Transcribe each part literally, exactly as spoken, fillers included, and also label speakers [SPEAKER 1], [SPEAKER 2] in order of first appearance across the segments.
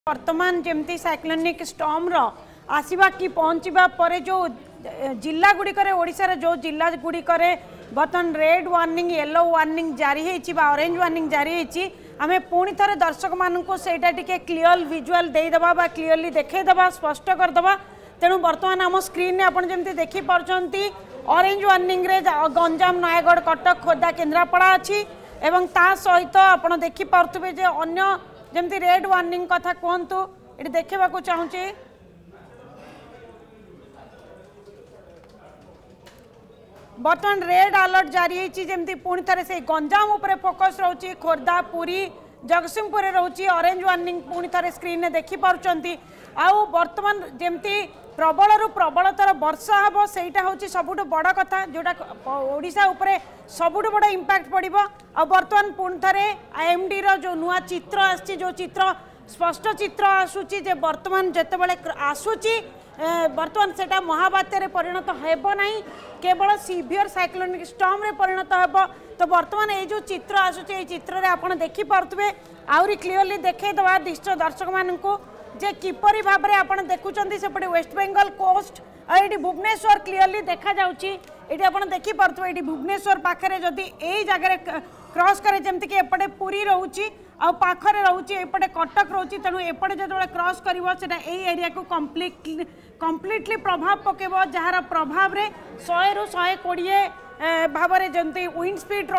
[SPEAKER 1] वर्तमान जमती cyclonic storm रो आसीबा की पहुँचवा पर जो जिला गुड़िक ओडिशार जो जिला गुड़िक बर्तमान रेड वार्निंग येलो वार्निंग जारी है ऑरेंज वार्निंग जारी है आम पुणी थे दर्शक मानू से क्लीयर विजुअल देदेबा बा क्लीयरली देखा स्पष्ट करदे तेणु बर्तमान आम स्क्रीन में आपड़ जमी देखिपुंट ऑरेंज वार्निंग रे गंजाम नयागढ़ कटक खोर्धा केन्द्रापड़ा अच्छी एवं ता सहित आप देखिपे जे अन्य जमती रेड वार्निंग कथा कहतु ये देखा चाहूँगी बर्तमान रेड अलर्ट जारी है पुणी थे से गंजाम उपरे फोकस रोचे खोर्धा पुरी जगतसिंहपुर रोचे ऑरेंज वार्निंग पुणी थे स्क्रीन में देखिपुंट आउ बर्तमान जमती प्रबल रु प्रबलतर वर्षा हम सहीटा हूँ सबुठ बड़ कथा जोटा ओडिशा उपरे सबुठ बड़ इंपैक्ट पड़ो आ बर्तमान पुणी थे आईएमडी रो जो नुआ चित्र आसी जो चित्र स्पष्ट चित्र आसूची जे बर्तमान जितेबाला आसूची बर्तमान सेटा महाबात्यारे परिणत हेबो नहीं केवल सीवियर साइक्लोनिक स्टॉर्म रे परिणत हेबो तो बर्तमान ये जो चित्र आसूची ये चित्र रे आपण देखि पारथुबे आउरी क्लियरली देखे दवा दिश्य दर्शक माननकु जे किपरि भाबरे आपण देखुचंती सेपटे वेस्ट बेंगल कोस्ट और ये भुवनेश्वर क्लियरली देखा जाउची ये आपण देखि पारथुबे ये भुवनेश्वर पाखरे जदि एई जगह क्रॉस करे जमती कि एपटे पुरी रहउची आ पाखरे रहउची एपटे कटक रहउची तेणु एपटे जदि क्रॉस करिवो सेटा एई एरिया को कंप्लीट कंप्लीटली प्रभाव पकेबो जहार प्रभाव रे सौ रु एक सौ बीस भाव में जमती विंड स्पीड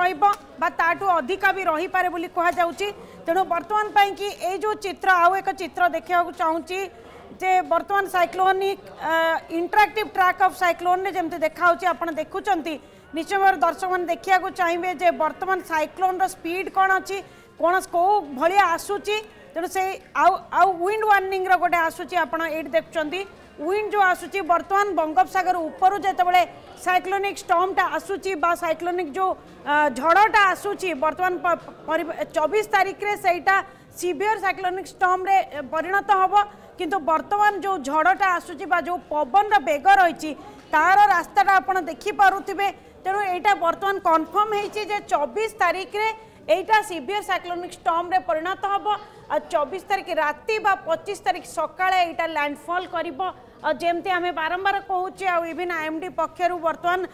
[SPEAKER 1] रु अधिका भी रही पारे बोली कहा जाउची तेणु वर्तमान पाई कि ए जो चित्र आउ एक चित्र देखा चाहूँगी जे वर्तमान cyclonic interactive track of cyclone ने जमती देखा आप देखुंट निश्चय भाव दर्शक मैंने देखा चाहिए जे वर्तमान साइक्लोन रो स्पीड कौन अच्छी कौन कौ भाई आसूची तेणु से आउ आउ विंड वार्निंग रो गोटे आसूची आप देखुं विंड जो आसूची बर्तमान बंगोपसागर ऊपर जितेबाला साइक्लोनिक स्टॉर्मटा आसूची बा साइक्लोनिक जो झड़टा आसूची बर्तमान चौबीस तारीख रे सेटा सीवियर साइक्लोनिक स्टॉर्म रे परिणत हम किंतु बर्तमान जो झड़टा आसूची बा जो पवन बेग रही तार रास्ताटा आप देखिपे तेणु यहाँ बर्तमान कन्फर्म हो चौबीस तारीख रे एटा सीवियर साइक्लोनिक स्टॉर्म रे परिणत हम और चौबीस तारीख राति बा पच्चीस तारीख सकाळे एटा लैंडफॉल करिबो और जेमती आम बारंबार कहूचे आ इवन आईएमडी पक्षर बर्तमान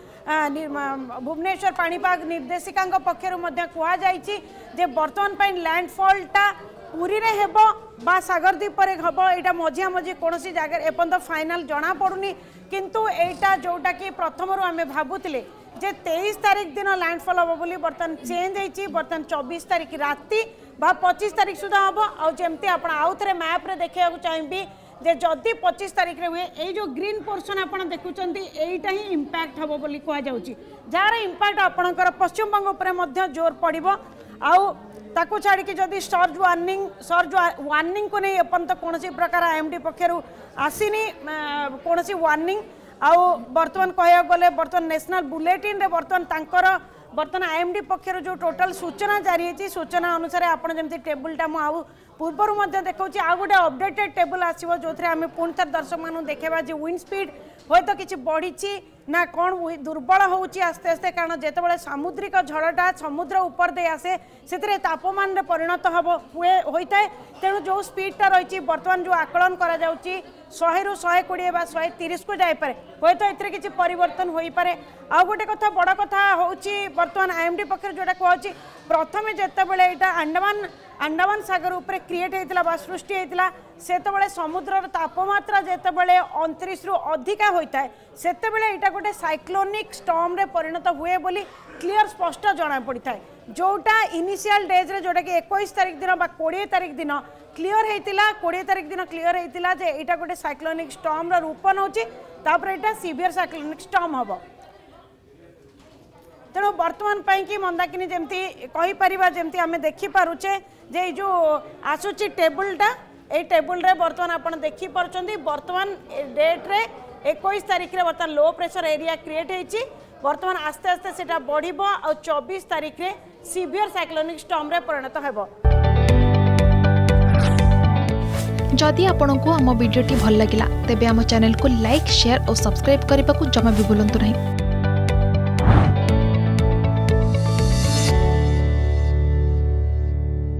[SPEAKER 1] भुवनेश्वर पाणीपाग निर्देशिका पक्षर कहुई जे बर्तमान पाई लैंडफॉलटा पुरी रे हेबो बा सागरद्वीप रे हेबो एटा मझिया मझी कौन सी जगह एपर्यंत फाइनाल जना पड़ुनी किंतु एटा जोटा कि प्रथम आम भावुले जे तेईस तारीख दिन लैंडफॉल हम बोली बर्तमान चेंज होती बर्तमान चौबीस तारीख राति बा पच्चीस तारीख सुधा हम आमती आप आउ थे मैप रे देखा चाहिए जे जदि पच्चीस तारीख रे हुए ये जो ग्रीन पोर्शन आप देखुं यहीटा ही इंपैक्ट हम बोली कहुच्छी जार इंपैक्ट आपणकर पश्चिम बंग उपर जोर पड़ो आउ ताकू छाड़ी जदि सर्ज वार्निंग सर्ज वार्निंग को नहीं एपर्यंत कौन प्रकार आईएमडी पक्षर आसीनी कौन वार्निंग आउ बर्तमान कह गले बर्तमान नेशनल बुलेटिन रे बर्तमान तांकर बर्तमान आईएमडी पक्षर जो टोटल सूचना जारी है सूचना अनुसार आपड़ जमी टेबुलटा मुझे पूर्वर देखा आ गोटे अपडेटेड टेबुल आसो जो आम पुणी थे दर्शक मानू देखा जे विंड स्पीड हे तो किसी बढ़ी ना कौन दुर्बल होची आस्ते आस्ते कारण जितेबाला सामुद्रिक झड़टा समुद्र उपर दे आसे से तापमान रे परिणत हम हुए होता है तेणु जो स्पीडटा रही बर्तमान जो आकलन करा सौ रु शहे कोड़े शहे तीस को जापे हे तो ये किसी परिवर्तन हो पारे आ गोटे कथा बड़ कथा हूँ बर्तमान आईएमडी पक्ष जोटा कहूँ प्रथम जितेबाला यहाँ अंडमान अंडमान सागर उपरे क्रिएट होता सृष्टि होता से समुद्र तापमात्रा जितेबाला अणतीस रु अधिका होता है से यहाँ गोटे साइक्लोनिक स्टॉर्म रे परिणत हुए बोली क्लियर स्पष्ट जना पड़ता है जोटा इनिशियल डेज रे जोटा कि इक्कीस तारीख दिन कोड़े तारीख दिन क्लियर होता कोड़े तारीख दिन क्लियर होता जे यहाँ गोटे साइक्लोनिक स्टॉर्म रो रूप नौपर यहाँ सीवियर साइक्लोनिक स्टॉर्म हम तेणु बर्तमान पाई मंदाकिनी जमती कहीपर जमती आम देखिपे जे जो आसूची टेबुलटा ये टेबुल रे बर्तमान आप देखिपुंट बर्तमान डेट रे इक्कीस तारीख रे बर्तमान लो प्रेशर एरिया क्रिएट होती बर्तमान आस्ते आस्ते सेटा बढ़िबो और चौबीस तारीख रे सीवियर साइक्लोनिक स्टॉर्म रे परिणत हेबो।
[SPEAKER 2] जदि आपंक आम भिडी भल लगा तेब आम चैनल को लाइक शेयर और सब्सक्राइब करने को जमा भी भूलु नहीं।